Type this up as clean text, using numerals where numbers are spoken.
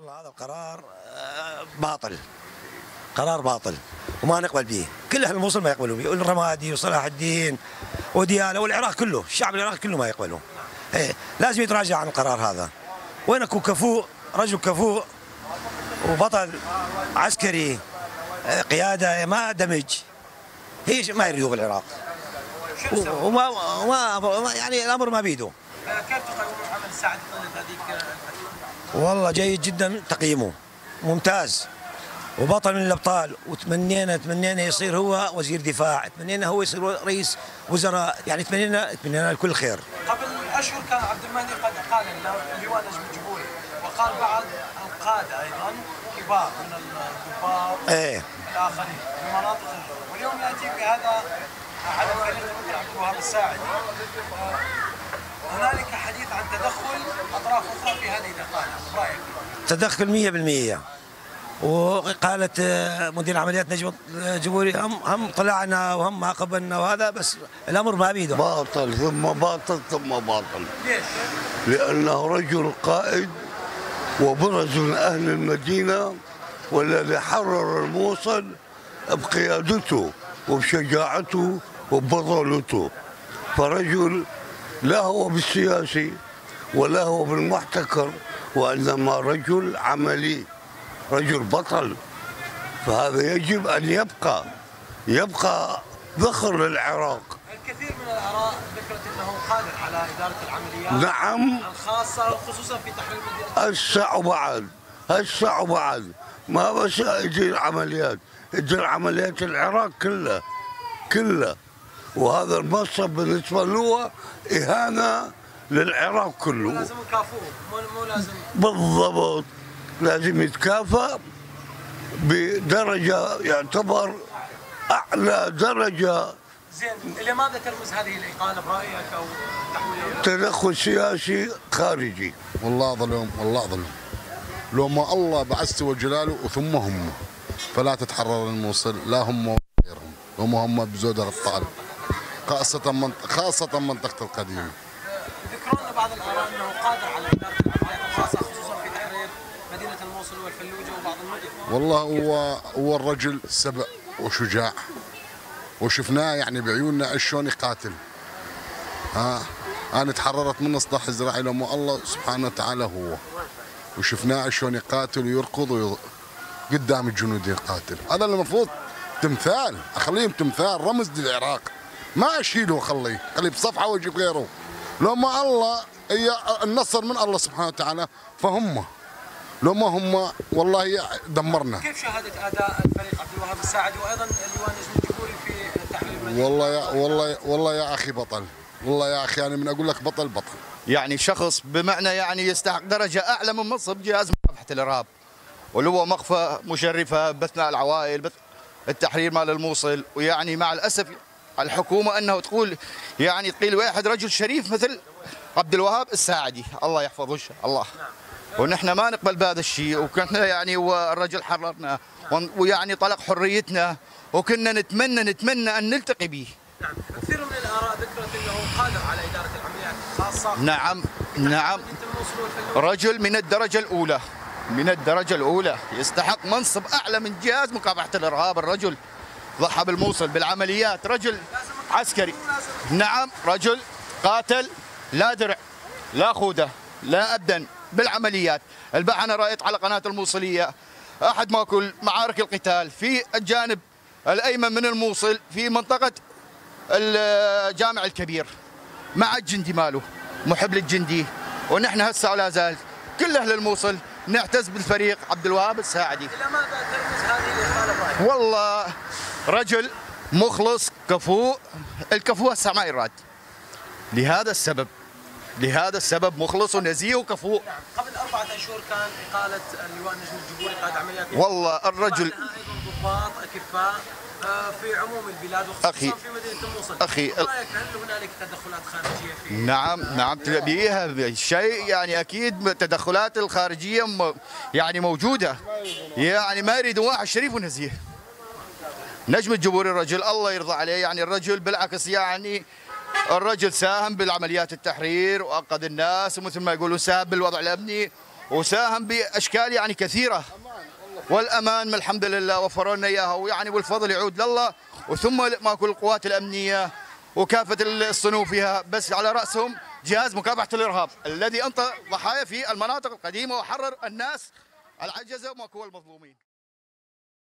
والله هذا القرار باطل، قرار باطل وما نقبل به. كل اهل الموصل ما يقبلون به، والرمادي وصلاح الدين وديالى والعراق كله، الشعب العراقي كله ما يقبلون. إيه لازم يتراجع عن القرار هذا، وين اكو كفوء، رجل كفوء وبطل عسكري، قياده ما دمج، هي ما يريدوا بالعراق. وما يعني الامر ما بيده. كيف تقيمون محمد الساعدي طيلة هذيك الفترة؟ والله جيد جدا تقييمه، ممتاز وبطل من الابطال، وتمنينا يصير هو وزير دفاع، تمنينا هو يصير رئيس وزراء، يعني تمنينا الكل خير. قبل اشهر كان عبد المهدي قد قال انه اللواء نجم الجبوري، وقال بعض القاده ايضا كبار من الضباط الاخرين في مناطق اخرى، واليوم ياتي بهذا على فريق مثل عبد الوهاب الساعدي. هنالك حديث عن تدخل اطراف اخرى في هذه الاقاله، رايك؟ تدخل 100%. وقالت مدير عمليات نجم الجبوري هم طلعنا وهم عاقبنا وهذا، بس الامر ما بيده. باطل ثم باطل ثم باطل. ليش؟ لانه رجل قائد وبرز من اهل المدينه، والذي حرر الموصل بقيادته وبشجاعته وببطولته، فرجل لا هو بالسياسي ولا هو بالمحتكر، وانما رجل عملي، رجل بطل. فهذا يجب ان يبقى ذخر للعراق. الكثير من الاراء ذكرت انه قادر على اداره العمليات نعم الخاصه خصوصا في تحرير مدينه. هسه وبعد ما بس يدير عمليات، يدير عمليات العراق كلها، وهذا المنصب بالنسبه له اهانه للعراق كله. لازم نكافئه، مو لازم. بالضبط، لازم يتكافئ بدرجه يعتبر اعلى درجه. زين، لماذا ترمز هذه الاقاله برايك او تحويل؟ تدخل سياسي خارجي. والله ظلم لو ما الله بعزته وجلاله وثم هم، فلا تتحرر الموصل لا هم ولا غيرهم، هم بزودة الطال، خاصة منطقة القديمة. ذكروا لنا بعض الاراء انه قادر على اداره العمليات الخاصه خصوصا في تحرير مدينه الموصل والفلوجه وبعض المدن. والله هو الرجل سبع وشجاع، وشفناه يعني بعيوننا شلون يقاتل. انا تحررت من اصلاح الزراعي لما الله سبحانه وتعالى هو، وشفناه شلون يقاتل ويركض قدام الجنود يقاتل. هذا المفروض تمثال، اخليهم تمثال رمز للعراق، ما اشيله خليه بصفحه واجيب غيره. لو ما الله هي النصر من الله سبحانه وتعالى، فهم لو ما هم والله دمرنا. كيف شاهدت اداء الفريق عبد الوهاب الساعدي وايضا اللواء نجم الجبوري في تحرير المدينه؟ والله يا اخي بطل، والله يا اخي انا من اقول لك بطل. يعني شخص بمعنى يعني يستحق درجه اعلى من منصب جهاز مكافحه الارهاب، واللي هو مخفى مشرفه باثناء العوائل التحرير مال الموصل. ويعني مع الاسف الحكومه انه تقول يعني تقيل واحد رجل شريف مثل عبد الوهاب الساعدي، الله يحفظه الله. ونحن ما نقبل بهذا الشيء، وكنا يعني والرجل حررنا ويعني طلق حريتنا، وكنا نتمنى ان نلتقي به. نعم، كثير من الاراء ذكرت انه قادر على اداره العمليات الخاصه. نعم رجل من الدرجه الاولى يستحق منصب اعلى من جهاز مكافحه الارهاب. الرجل ضحى بالموصل بالعمليات، رجل عسكري. نعم، رجل قاتل، لا درع لا خوذه لا ابدا بالعمليات. البارحه انا رايت على قناه الموصليه احد ماكل معارك القتال في الجانب الايمن من الموصل في منطقه الجامع الكبير مع الجندي ماله محب للجندي. ونحن هسه ولا زال كل اهل الموصل نعتز بالفريق عبد الوهاب الساعدي. لماذا ترمز هذه الاقاله؟ والله رجل مخلص كفوء، الكفوء هسه ما يراد. لهذا السبب مخلص ونزيه وكفوء. نعم، قبل 4 أشهر كان إقالة اللواء نجم الجبوري قائد عمليات. والله الرجل ايضا ضباط اكفاء في عموم البلاد وخصوصا في مدينه الموصل. اخي رايك هل هنالك تدخلات خارجيه في؟ نعم بيها شيء، يعني اكيد التدخلات الخارجيه يعني موجوده، يعني ما يريد واحد شريف ونزيه. نجم الجبوري الرجل الله يرضى عليه، يعني الرجل بالعكس يعني الرجل ساهم بالعمليات التحرير وانقذ الناس، ومثل ما يقولون ساهم بالوضع الامني وساهم باشكال يعني كثيره، والامان الحمد لله وفروا لنا اياها، ويعني والفضل يعود لله، وثم ماكو القوات الامنيه وكافه الصنوف فيها، بس على راسهم جهاز مكافحه الارهاب الذي انطى ضحايا في المناطق القديمه وحرر الناس العجزه وماكو المظلومين.